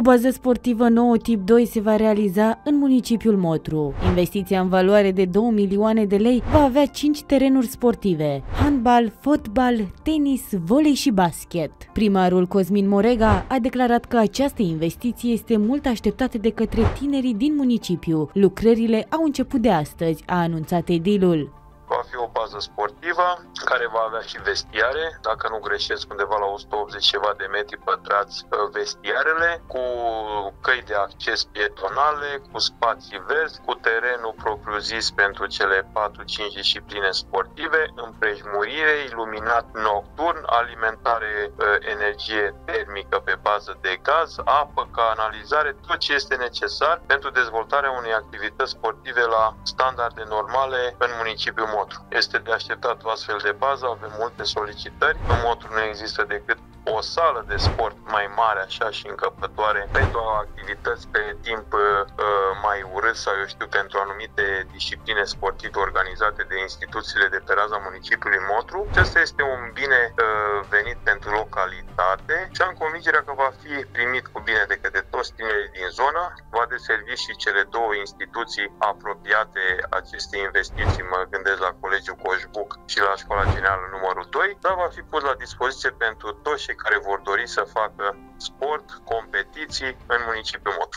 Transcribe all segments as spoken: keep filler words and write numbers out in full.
bază sportivă nouă tip doi se va realiza în municipiul Motru. Investiția în valoare de două milioane de lei va avea cinci terenuri sportive: handbal, fotbal, tenis, volei și basket. Primarul Cosmin Morega a declarat că această investiție este mult așteptată de către tinerii din municipiu. Lucrările au început de astăzi, a anunțat edilul. Va fi o bază sportivă care va avea și vestiare, dacă nu greșesc undeva la o sută optzeci ceva de metri pătrați vestiarele, cu căi de acces pietonale, cu spații verzi, cu terenul propriu-zis pentru cele patru cinci discipline sportive, împrejmurire, iluminat nocturn, alimentare, energie termică pe bază de gaz, apă, canalizare, tot ce este necesar pentru dezvoltarea unei activități sportive la standarde normale în municipiul Motru. Este de așteptat o astfel de bază, avem multe solicitări. În Motru nu există decât o sală de sport mai mare așa și încăpătoare pentru activități pe timp uh, mai urât sau eu știu pentru anumite discipline sportive organizate de instituțiile de pe raza municipiului Motru. Acesta este un bine uh, venit pentru localitate și am convingerea că va fi primit cu bine de către toți tinerii din zonă, va deservi și cele două instituții apropiate acestei investiții, mă gândesc la Colegiul Coșbuc și la Școala Generală numărul doi, dar va fi pus la dispoziție pentru toți care vor dori să facă sport, competiții în municipiul Motru.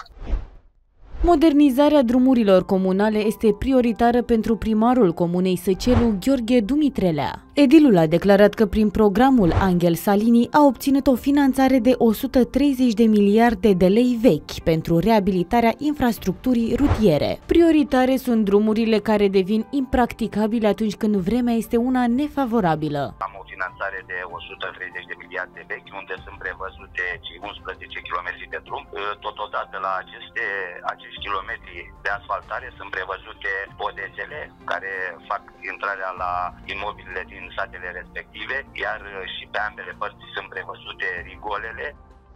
Modernizarea drumurilor comunale este prioritară pentru primarul comunei Săcelu, Gheorghe Dumitrelea. Edilul a declarat că prin programul Angel Salini a obținut o finanțare de o sută treizeci de miliarde de lei vechi pentru reabilitarea infrastructurii rutiere. Prioritare sunt drumurile care devin impracticabile atunci când vremea este una nefavorabilă. Am o finanțare de o sută treizeci de miliarde vechi, unde sunt prevăzute unsprezece kilometri de drum. Totodată la aceste, acești kilometri de asfaltare sunt prevăzute podesele care fac intrarea la imobilele din satele respective, iar și pe ambele părți sunt prevăzute rigolele.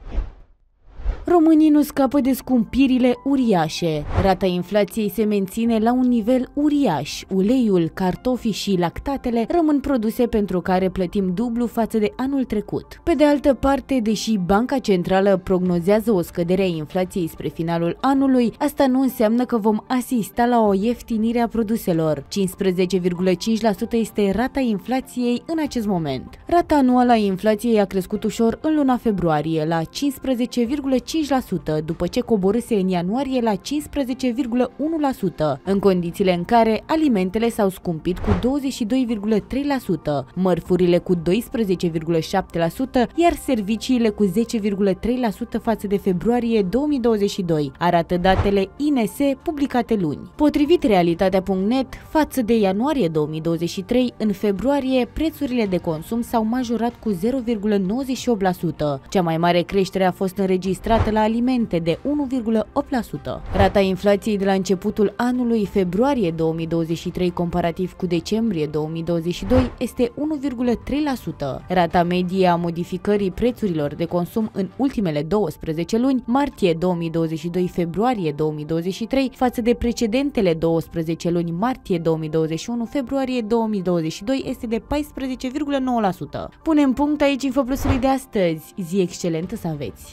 Românii nu scapă de scumpirile uriașe. Rata inflației se menține la un nivel uriaș. Uleiul, cartofii și lactatele rămân produse pentru care plătim dublu față de anul trecut. Pe de altă parte, deși Banca Centrală prognozează o scădere a inflației spre finalul anului, asta nu înseamnă că vom asista la o ieftinire a produselor. cincisprezece virgulă cinci la sută este rata inflației în acest moment. Rata anuală a inflației a crescut ușor în luna februarie la cincisprezece virgulă cinci la sută, după ce coborâse în ianuarie la cincisprezece virgulă unu la sută, în condițiile în care alimentele s-au scumpit cu douăzeci și doi virgulă trei la sută, mărfurile cu doisprezece virgulă șapte la sută, iar serviciile cu zece virgulă trei la sută față de februarie două mii douăzeci și doi, arată datele I N S publicate luni. Potrivit realitatea punct net, față de ianuarie două mii douăzeci și trei, în februarie prețurile de consum s-au majorat cu zero virgulă nouăzeci și opt la sută. Cea mai mare creștere a fost înregistrată la alimente de unu virgulă opt la sută. Rata inflației de la începutul anului februarie două mii douăzeci și trei comparativ cu decembrie două mii douăzeci și doi este unu virgulă trei la sută. Rata medie a modificării prețurilor de consum în ultimele douăsprezece luni, martie două mii douăzeci și doi februarie două mii douăzeci și trei, față de precedentele douăsprezece luni, martie două mii douăzeci și unu februarie două mii douăzeci și doi, este de paisprezece virgulă nouă la sută. Punem punct aici Infoplusului de astăzi. Zi excelentă să aveți!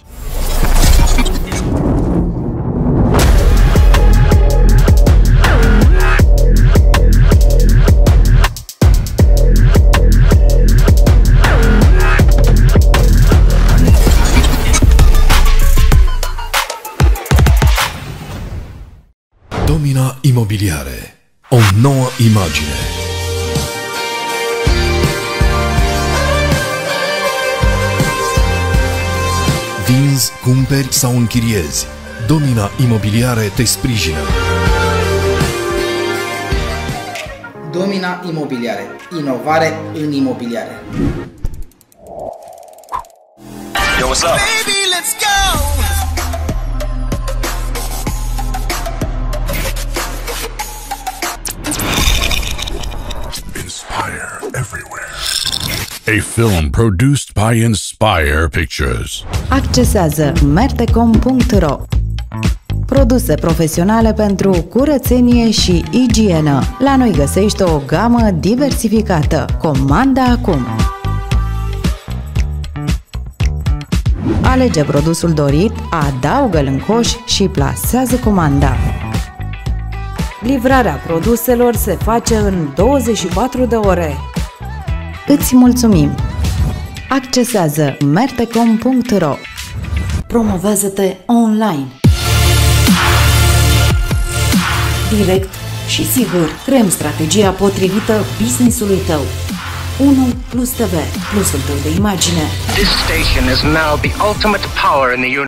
Domina Imobiliare. O nouă imagine. Vinzi, cumperi sau închiriezi. Domina Imobiliare te sprijină. Domina Imobiliare. Inovare în imobiliare. Yo, what's up? Baby, let's go! Inspire everywhere. A film produced by Inspire Pictures. Accesează mertecom punct ro. Produse profesionale pentru curățenie și igienă. La noi găsești o gamă diversificată. Comanda acum! Alege produsul dorit, adaugă-l în coș și plasează comanda. Livrarea produselor se face în douăzeci și patru de ore. Îți mulțumim! Accesează mertecom punct ro. Promovează-te online. Direct și sigur, creăm strategia potrivită business-ului tău. unu plus T V, plusul tău de imagine. This station is now the ultimate power in the universe.